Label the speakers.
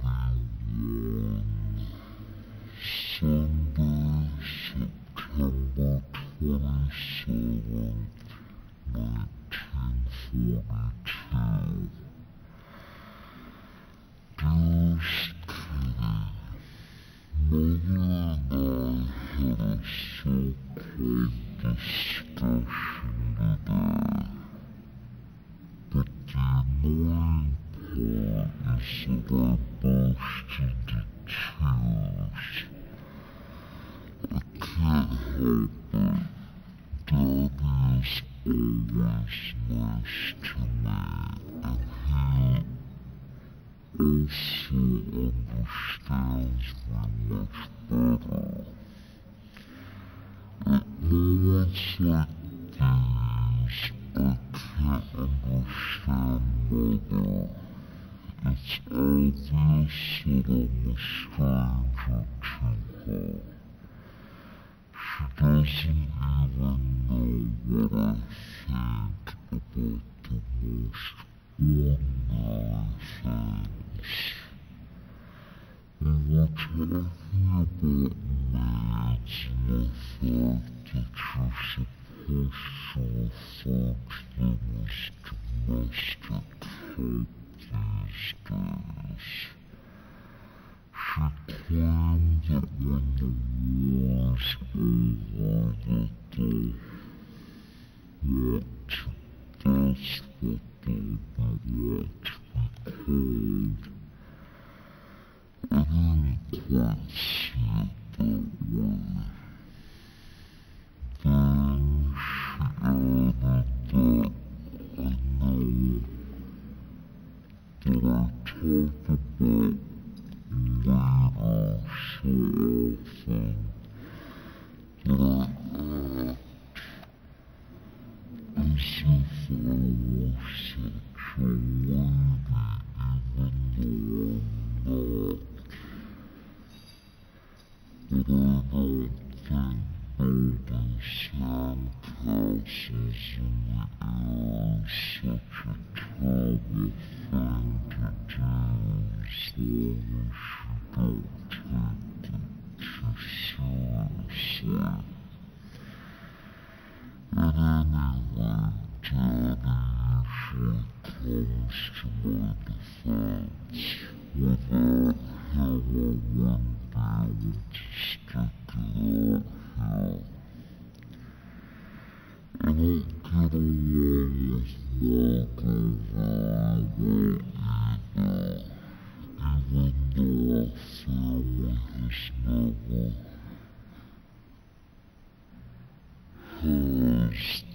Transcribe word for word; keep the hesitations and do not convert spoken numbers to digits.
Speaker 1: everyone. Sunday, September twenty-seventh, nineteen forty-two. Dearest Kitty, Mother and I had a so-called discussion today, but the annoying part is that I burst into tears. I can't help it. Daddy is always nice to me, and he also understands me much better. At moments like these, I can't understand Mother. It's obvious that I'm a stranger to her. She doesn't even know what I think about the most ordinary things. We were talking about maids and the fact that you're supposed to refer to them as domestic help these days. She claimed that when the war's over that they'll want to, that's what they'll be want to be called. I didn't quite see it that way. Then she added that I know that I talk about later so often that I act as if I were such a lady even though I'm not. But I don't think building sandcastles in the air is such a terrible thing to do as long as you don't take it too seriously. And anyway, Daddy usually comes to my defense without how I wouldn't be able to stick it out here. I don't get along with Margot very well either, even though our family has never has